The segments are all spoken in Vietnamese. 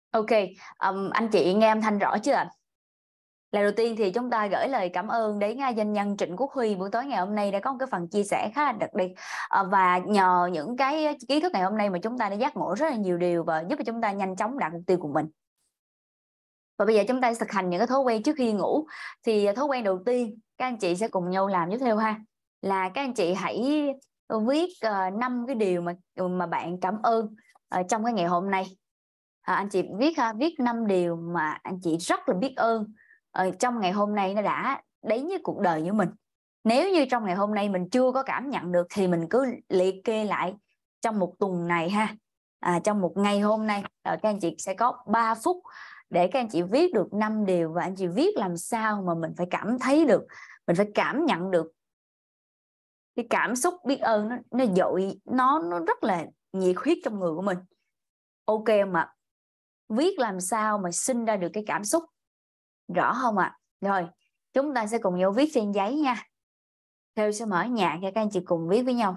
OK, anh chị nghe âm thanh rõ chưa ạ? Lời đầu tiên thì chúng ta gửi lời cảm ơn đến, doanh nhân Trịnh Quốc Huy buổi tối ngày hôm nay đã có một cái phần chia sẻ khá là đặc biệt. Và nhờ những cái kiến thức ngày hôm nay mà chúng ta đã giác ngộ rất là nhiều điều và giúp cho chúng ta nhanh chóng đạt mục tiêu của mình. Và bây giờ chúng ta sẽ thực hành những cái thói quen trước khi ngủ. Thì thói quen đầu tiên các anh chị sẽ cùng nhau làm tiếp theo ha, là các anh chị hãy viết 5 cái điều mà bạn cảm ơn trong cái ngày hôm nay. Anh chị viết 5 điều mà anh chị rất là biết ơn trong ngày hôm nay nó đã đến với cuộc đời của mình. Nếu như trong ngày hôm nay mình chưa có cảm nhận được thì mình cứ liệt kê lại trong một tuần này ha. Trong một ngày hôm nay các anh chị sẽ có 3 phút để các anh chị viết được 5 điều, và anh chị viết làm sao mà mình phải cảm thấy được, mình phải cảm nhận được cái cảm xúc biết ơn nó dội, nó rất là nhiệt huyết trong người của mình. OK không ạ? Viết làm sao mà sinh ra được cái cảm xúc, rõ không ạ? Rồi chúng ta sẽ cùng nhau viết trên giấy nha. Theo sẽ mở nhạc cho các anh chị cùng viết với nhau.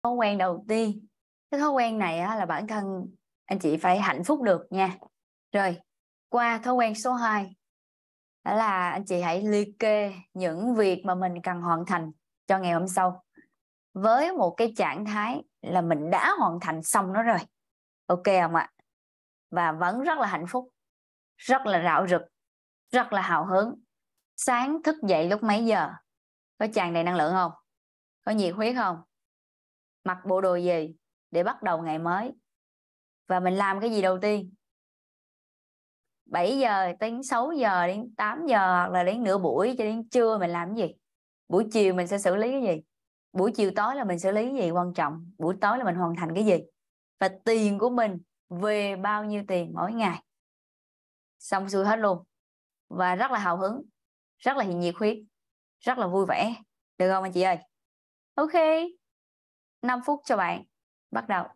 Thói quen đầu tiên, cái thói quen này á, là bản thân anh chị phải hạnh phúc được nha. Rồi, qua thói quen số 2, đó là anh chị hãy liệt kê những việc mà mình cần hoàn thành cho ngày hôm sau, với một cái trạng thái là mình đã hoàn thành xong nó rồi. Ok không ạ? Và vẫn rất là hạnh phúc, rất là rạo rực, rất là hào hứng. Sáng thức dậy lúc mấy giờ? Có tràn đầy năng lượng không? Có nhiệt huyết không? Mặc bộ đồ gì để bắt đầu ngày mới? Và mình làm cái gì đầu tiên? 7 giờ đến 6 giờ đến 8 giờ, hoặc là đến nửa buổi cho đến trưa mình làm cái gì? Buổi chiều mình sẽ xử lý cái gì? Buổi chiều tối là mình xử lý cái gì quan trọng? Buổi tối là mình hoàn thành cái gì? Và tiền của mình về bao nhiêu tiền mỗi ngày? Xong xuôi hết luôn. Và rất là hào hứng, rất là nhiệt huyết, rất là vui vẻ. Được không anh chị ơi? Ok, 5 phút cho bạn. Bắt đầu.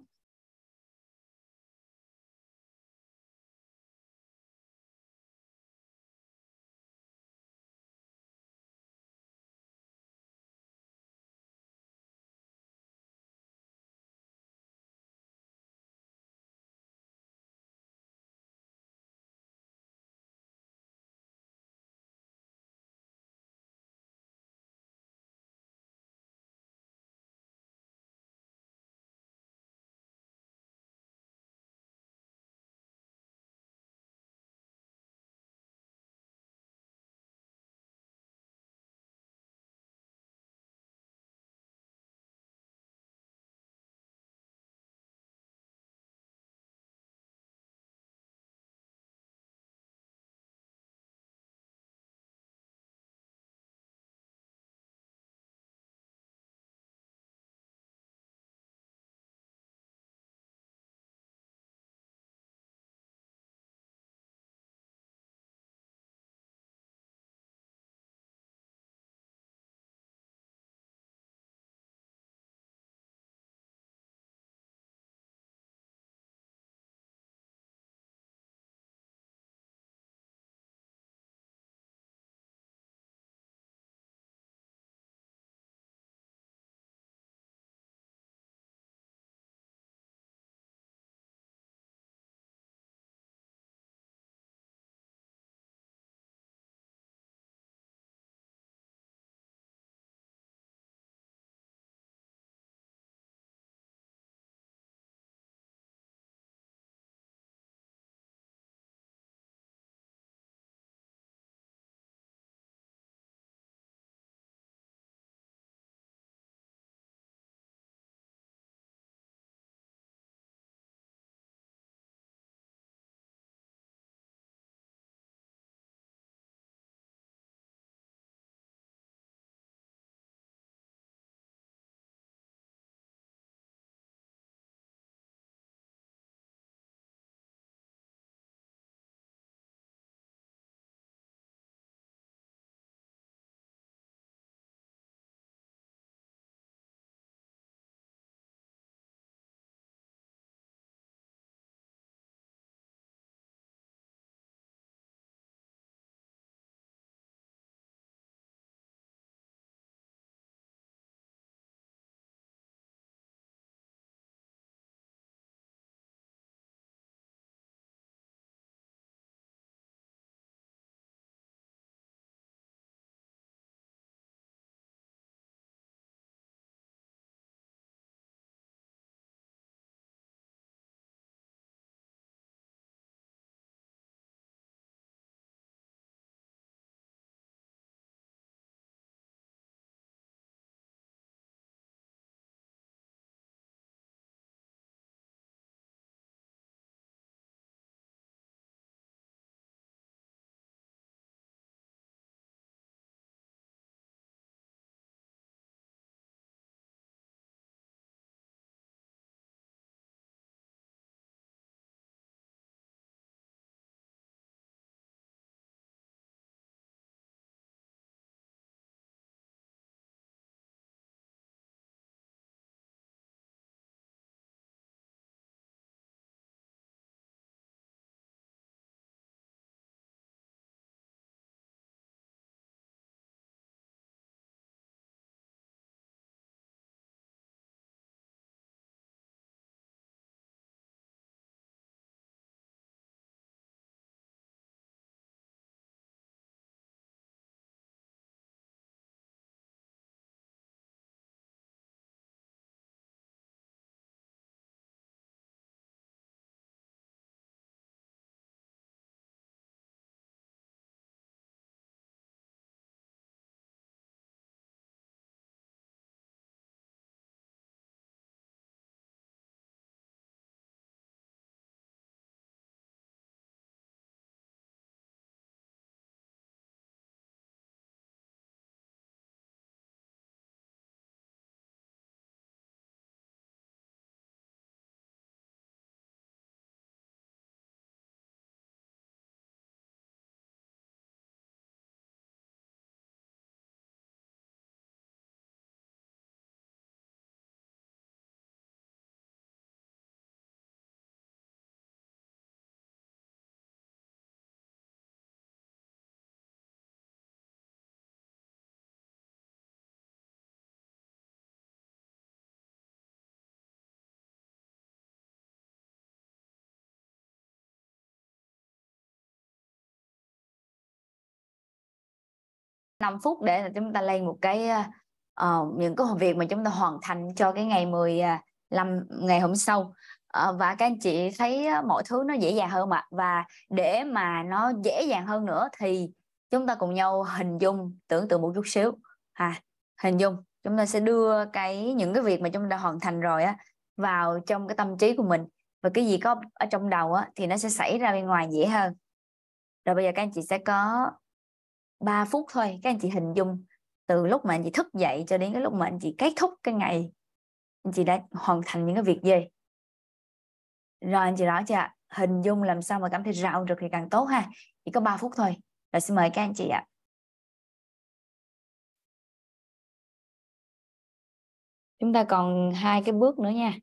5 phút để là chúng ta lên một cái những cái việc mà chúng ta hoàn thành cho cái ngày 15 ngày hôm sau. Và các anh chị thấy mọi thứ nó dễ dàng hơn mà. Và để mà nó dễ dàng hơn nữa thì chúng ta cùng nhau hình dung, tưởng tượng một chút xíu hình dung chúng ta sẽ đưa những cái việc mà chúng ta hoàn thành rồi á vào trong cái tâm trí của mình, và cái gì có ở trong đầu á thì nó sẽ xảy ra bên ngoài dễ hơn. Rồi bây giờ các anh chị sẽ có 3 phút thôi, các anh chị hình dung từ lúc mà anh chị thức dậy cho đến cái lúc mà anh chị kết thúc cái ngày, anh chị đã hoàn thành những cái việc gì. Rồi anh chị rõ chưa? Hình dung làm sao mà cảm thấy rạo rực thì càng tốt ha. Chỉ có 3 phút thôi. Rồi xin mời các anh chị ạ. Chúng ta còn 2 cái bước nữa nha.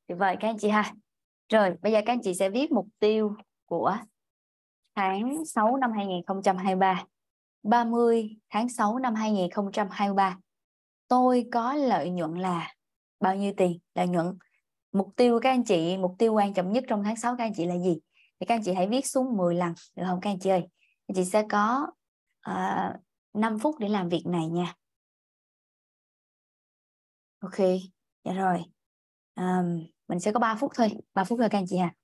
Tuyệt vời các anh chị ha. Rồi, bây giờ các anh chị sẽ viết mục tiêu của tháng 6 năm 2023. 30 tháng 6 năm 2023. Tôi có lợi nhuận là bao nhiêu tiền? Lợi nhuận. Mục tiêu các anh chị, mục tiêu quan trọng nhất trong tháng 6 các anh chị là gì? Thì các anh chị hãy viết xuống 10 lần, được không các anh chị ơi? Anh chị sẽ có 5 phút để làm việc này nha. Ok, dạ rồi. Mình sẽ có 3 phút thôi, 3 phút thôi các anh chị ha.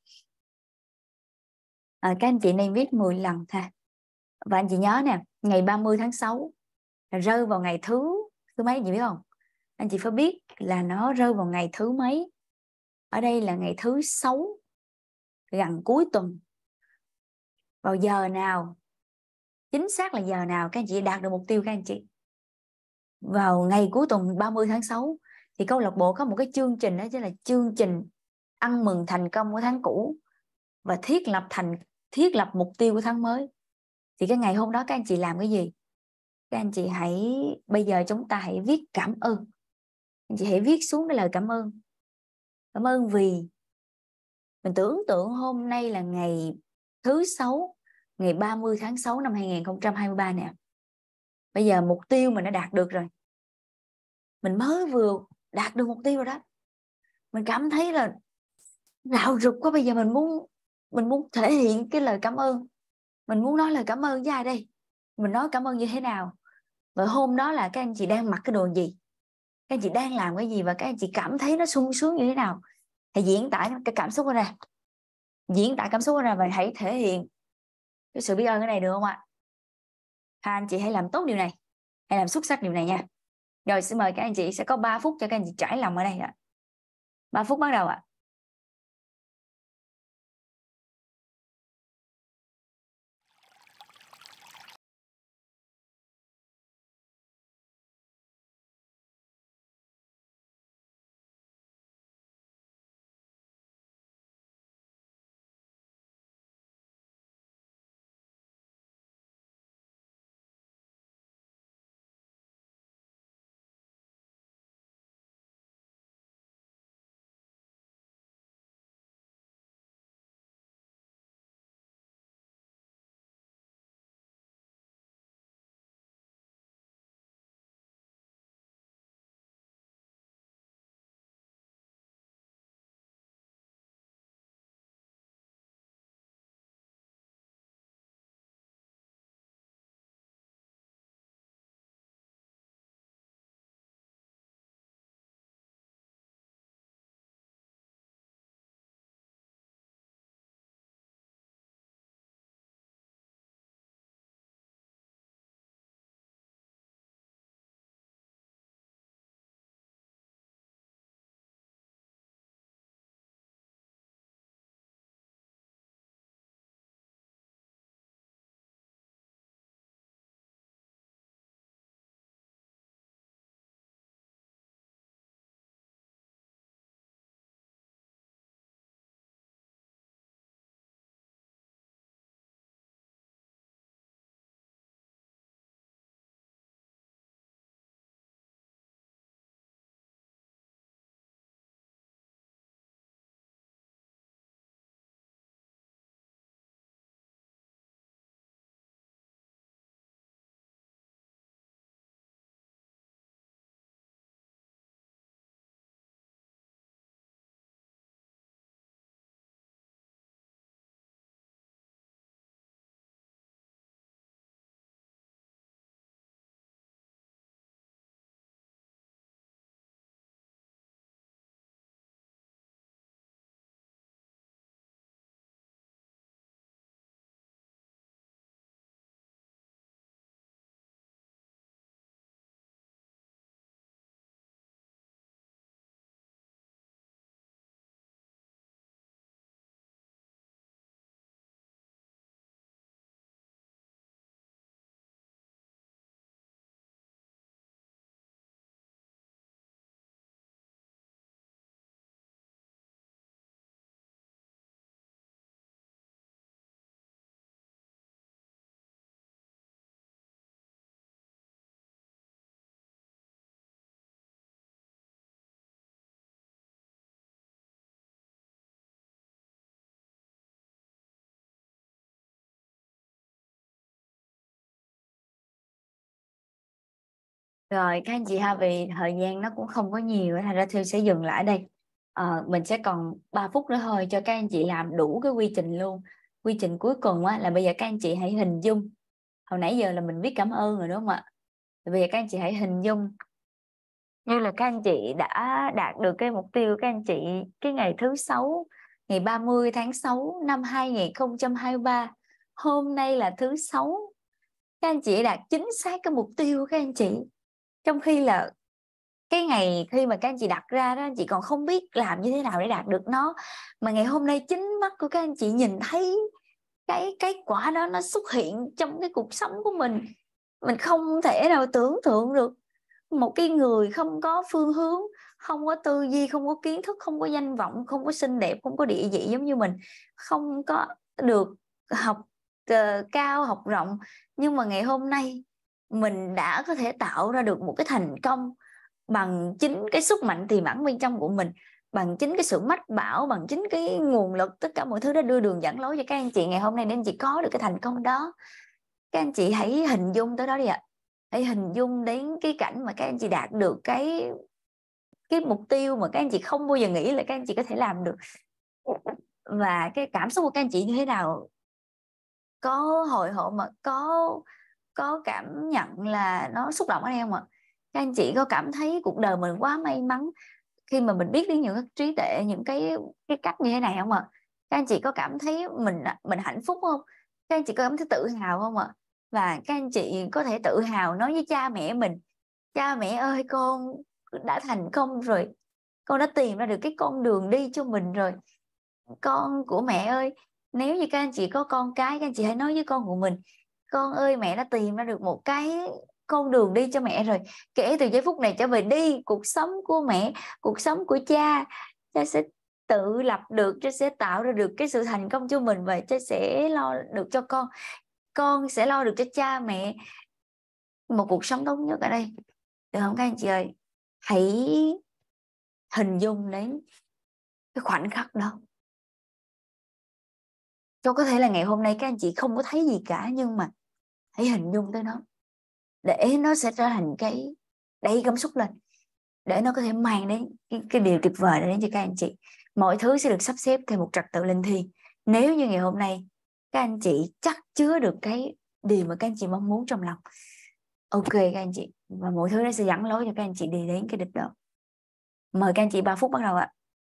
Các anh chị nên viết 10 lần ha. Và anh chị nhớ nè, ngày 30 tháng 6 là rơi vào ngày thứ mấy anh chị biết không? Anh chị phải biết là nó rơi vào ngày thứ mấy. Ở đây là ngày thứ 6, gần cuối tuần. Vào giờ nào, chính xác là giờ nào các anh chị đạt được mục tiêu các anh chị? Vào ngày cuối tuần 30 tháng 6 thì câu lạc bộ có một cái chương trình, đó chính là chương trình ăn mừng thành công của tháng cũ và thiết lập mục tiêu của tháng mới. Thì cái ngày hôm đó các anh chị làm cái gì? Các anh chị bây giờ chúng ta hãy viết cảm ơn. Anh chị hãy viết xuống cái lời cảm ơn. Cảm ơn vì mình tưởng tượng hôm nay là ngày thứ 6, ngày 30 tháng 6 năm 2023 nè. Bây giờ mục tiêu mình đã đạt được rồi. Mình mới vừa đạt được mục tiêu rồi đó. Mình cảm thấy là rạo rực quá. Bây giờ mình muốn thể hiện cái lời cảm ơn. Mình muốn nói lời cảm ơn với ai đây? Mình nói cảm ơn như thế nào? Và hôm đó là các anh chị đang mặc cái đồ gì? Các anh chị đang làm cái gì? Và các anh chị cảm thấy nó sung sướng như thế nào? Hãy diễn tả cái cảm xúc ra. Diễn tả cảm xúc ra và hãy thể hiện cái sự biết ơn cái này được không ạ? Hai anh chị hãy làm tốt điều này. Hãy làm xuất sắc điều này nha. Rồi xin mời các anh chị, sẽ có 3 phút cho các anh chị trải lòng ở đây ạ. 3 phút bắt đầu ạ. Rồi các anh chị ha, vì thời gian nó cũng không có nhiều, thành ra Thư sẽ dừng lại đây. Mình sẽ còn 3 phút nữa thôi cho các anh chị làm đủ cái quy trình luôn. Quy trình cuối cùng á, là bây giờ các anh chị hãy hình dung. Hồi nãy giờ là mình viết cảm ơn rồi đúng không ạ? Bây giờ các anh chị hãy hình dung như là các anh chị đã đạt được cái mục tiêu các anh chị cái ngày thứ 6, ngày 30 tháng 6 năm 2023. Hôm nay là thứ 6, các anh chị đạt chính xác cái mục tiêu của các anh chị. Trong khi là cái ngày khi mà các anh chị đặt ra đó, anh chị còn không biết làm như thế nào để đạt được nó, mà ngày hôm nay chính mắt của các anh chị nhìn thấy cái kết quả đó nó xuất hiện trong cái cuộc sống của mình không thể nào tưởng tượng được. Một cái người không có phương hướng, không có tư duy, không có kiến thức, không có danh vọng, không có xinh đẹp, không có địa vị giống như mình, không có được học cao học rộng, nhưng mà ngày hôm nay mình đã có thể tạo ra được một cái thành công bằng chính cái sức mạnh tiềm ẩn bên trong của mình, bằng chính cái sự mách bảo, bằng chính cái nguồn lực, tất cả mọi thứ đã đưa đường dẫn lối cho các anh chị ngày hôm nay để anh chị có được cái thành công đó. Các anh chị hãy hình dung tới đó đi ạ. Hãy hình dung đến cái cảnh mà các anh chị đạt được cái mục tiêu mà các anh chị không bao giờ nghĩ là các anh chị có thể làm được, và cái cảm xúc của các anh chị như thế nào. Có hồi hộp mà có cảm nhận là nó xúc động ở đây không ạ? Các anh chị có cảm thấy cuộc đời mình quá may mắn khi mà mình biết đến những cái trí tuệ, những cái cách như thế này không ạ? Các anh chị có cảm thấy mình hạnh phúc không? Các anh chị có cảm thấy tự hào không ạ? Và các anh chị có thể tự hào nói với cha mẹ mình: cha mẹ ơi, con đã thành công rồi, con đã tìm ra được cái con đường đi cho mình rồi. Con của mẹ ơi, nếu như các anh chị có con cái, các anh chị hãy nói với con của mình: con ơi, mẹ đã tìm ra được một cái con đường đi cho mẹ rồi. Kể từ giây phút này trở về đi, cuộc sống của mẹ, cuộc sống của cha, cha sẽ tự lập được, cha sẽ tạo ra được cái sự thành công cho mình, và cha sẽ lo được cho con sẽ lo được cho cha mẹ một cuộc sống tốt nhất ở đây. Được không các anh chị ơi? Hãy hình dung đến cái khoảnh khắc đó. Cho có thể là ngày hôm nay các anh chị không có thấy gì cả, nhưng mà hãy hình dung tới nó, để nó sẽ trở thành cái đẩy cảm xúc lên, để nó có thể mang đến cái điều tuyệt vời đến cho các anh chị. Mọi thứ sẽ được sắp xếp theo một trật tự linh thiêng. Nếu như ngày hôm nay các anh chị chắc chứa được cái điều mà các anh chị mong muốn trong lòng, ok các anh chị, và mọi thứ nó sẽ dẫn lối cho các anh chị đi đến cái đích đó. Mời các anh chị 3 phút bắt đầu ạ.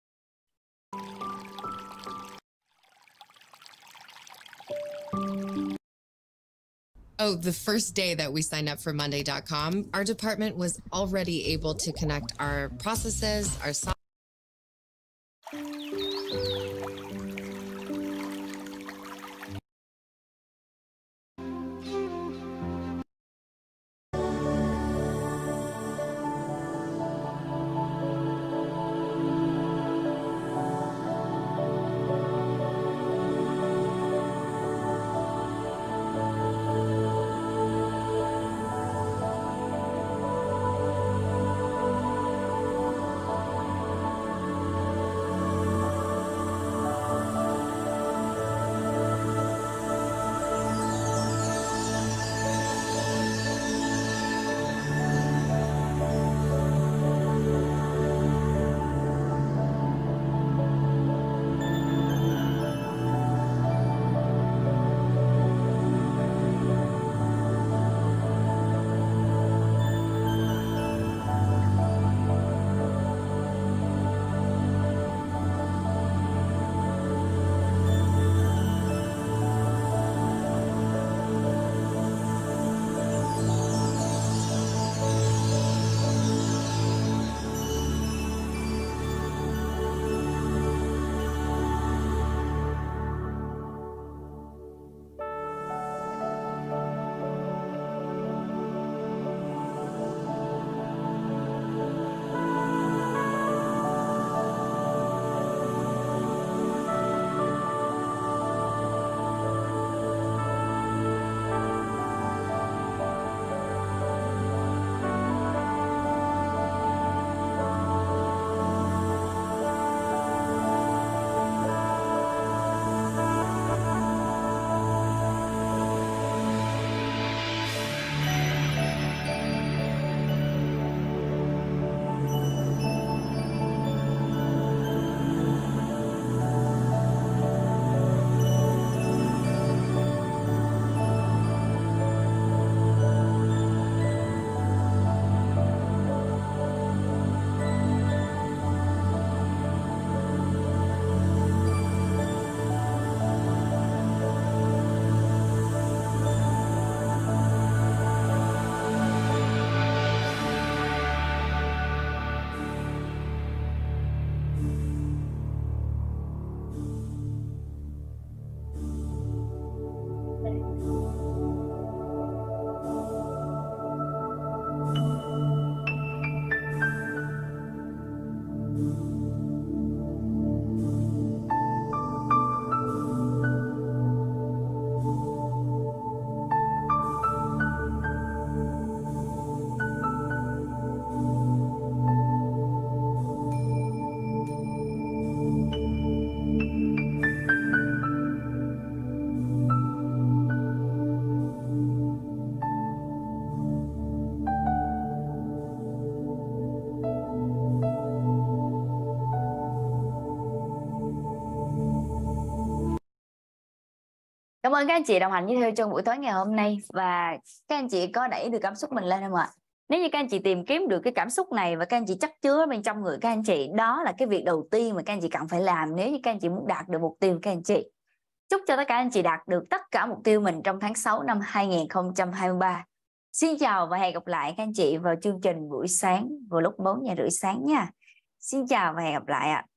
Oh, the first day that we signed up for Monday.com, our department was already able to connect our processes, our software. Cảm ơn các anh chị đồng hành với Theo trong buổi tối ngày hôm nay. Và các anh chị có đẩy được cảm xúc mình lên không ạ? Nếu như các anh chị tìm kiếm được cái cảm xúc này và các anh chị chắc chứa bên trong người các anh chị, đó là cái việc đầu tiên mà các anh chị cần phải làm nếu như các anh chị muốn đạt được mục tiêu các anh chị. Chúc cho tất cả anh chị đạt được tất cả mục tiêu mình trong tháng 6 năm 2023. Xin chào và hẹn gặp lại các anh chị vào chương trình buổi sáng vào lúc 4:30 sáng nha. Xin chào và hẹn gặp lại ạ.